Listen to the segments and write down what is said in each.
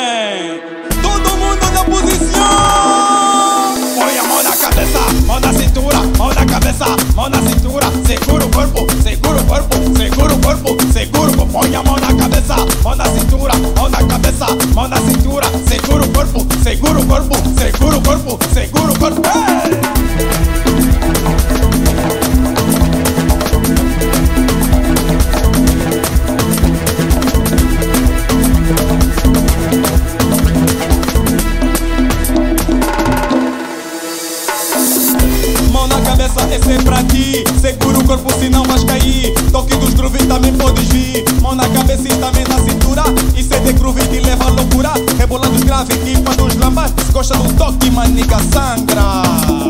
bem. Todo mundo na posição. Põe a mão na cabeça, mão na cintura, mão na cabeça, mão na cintura. Segura o corpo, segura o corpo, segura o corpo, segura o corpo. Põe a mão na cabeça, mão na cintura, mão na cabeça, mão na cintura. Segura o corpo, segura o corpo, segura o corpo, segura o corpo. Hey! Esse é pra ti, segura o corpo senão vais cair. Toque dos grooves também podes vir. Mão na cabeça e também na cintura. Isso é de groove que leva a loucura. Rebola dos graves que para dos lambas. Se gosta do toque, manica sangra.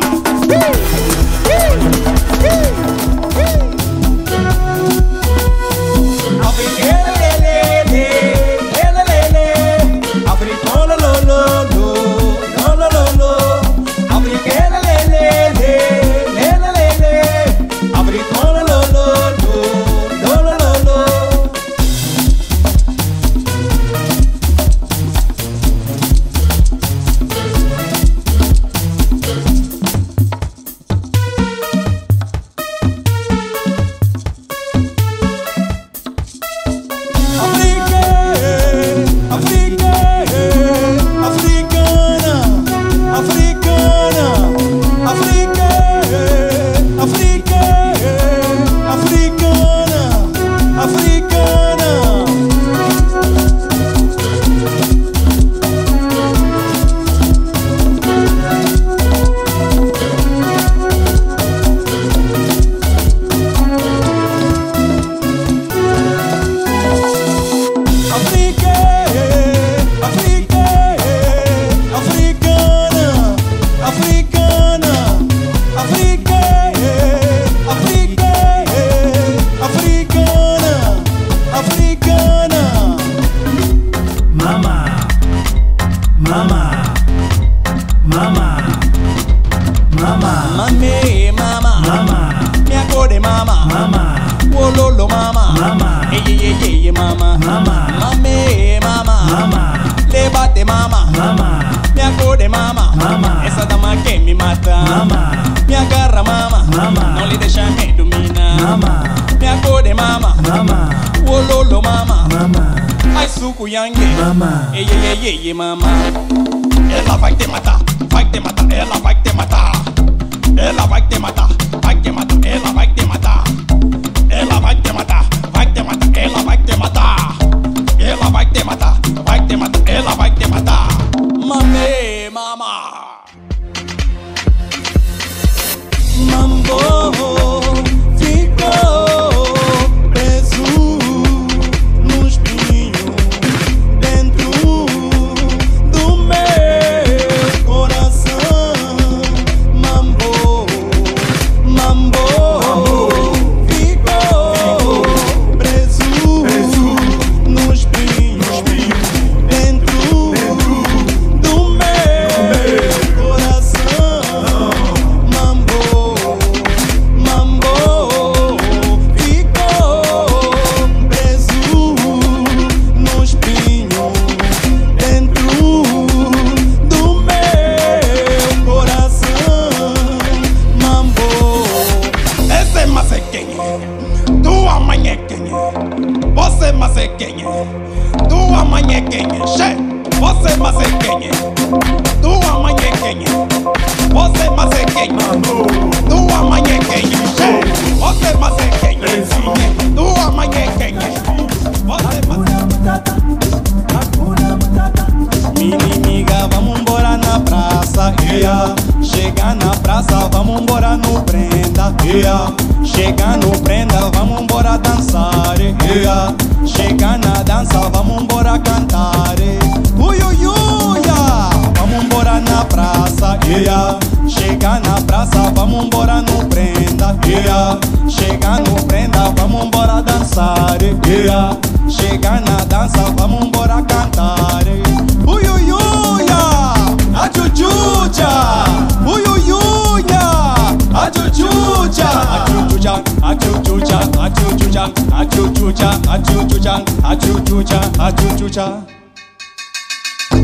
Essa dama quer me matar. Me agarra, mama. Não lhe deixa me dominar. Me acorde, mama. Ololo, mama. Ai, suco yangue. Ei, mama. Ela vai te matar, vai te matar. Ela vai te matar. Ela vai te matar, vai te matar. Ela vai te matar. Ela vai te matar, vai te matar. Ela vai te matar. Ela vai te matar, vai te matar. Ela vai te matar. Mame, mama. Mambo ficou preso no espinho dentro do meu coração. Mambo ficou preso no espinho dentro do meu coração. Mambo ficou preso no espinho dentro do meu coração. Mambo, esse é mas é quem é? Tua mãe é quem é? Você mas é quem é? Tua mãe é quem é? Che, você mas é quem é? Tua mãe é quem é? Você mas é quem é? Tua mãe é quem é? Che, você mas é quem é? Tua mãe é quem é? Você mas é inimiga, vamos embora na praça, yeah. Chega na praça, vamos embora no prenda, yeah. Chega no prenda, vamos embora dançar, yeah. Chega na dança, vamos embora cantar, yeah. Vamos embora na praça, yeah. Chega na praça, vamos embora no prenda, yeah. Chega no prenda, vamos embora dançar, yeah. Chega na dança, vamos embora cantar, a chuchucha, a chuchucha, a chuchucha, a chuchucha, a chuchucha, a chuchucha, a chuchucha, a chuchucha, a chuchucha.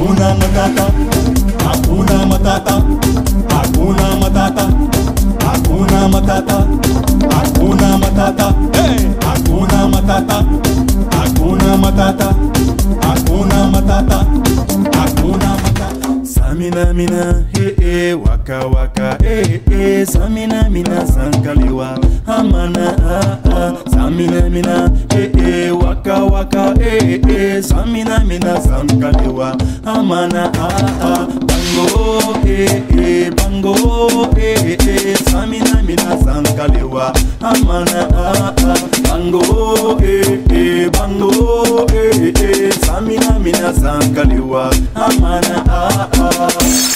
Hakuna matata, hakuna matata, hakuna matata, hakuna matata, hakuna matata, hey! Hakuna matata, hakuna matata, hakuna matata, hakuna matata. Samina mina, waka waka, samina mina sankaliwa, amana samina mina, waka waka, samina mina sankaliwa, amana bango, bango, samina mina sankaliwa, amana bango, bango, samina mina sankaliwa, amana